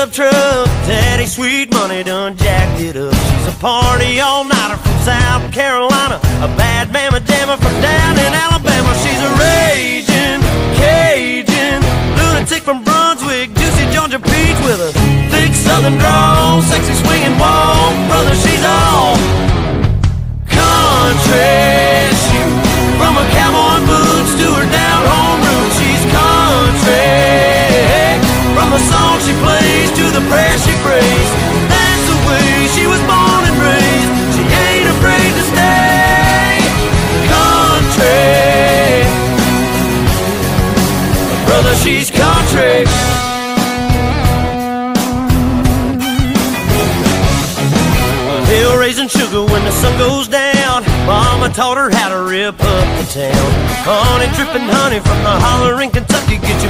pickup truck. Daddy Sweet Money done jacked it up. She's a party all-nighter from South Carolina, a bad mama jammer from down in Alabama. She's a raging Cajun lunatic from Brunswick, juicy Georgia peach with a thick southern drawl, sexy swinging walk. Brother, she's all country. She from her cowboy boots to her down home roots. She's country. From the song she plays to the prayer she prays, that's the way she was born and raised. She ain't afraid to stay country. Brother, she's country. Hill raising sugar when the sun goes down. Mama taught her how to rip up the town. Honey dripping honey from the holler in Kentucky. Get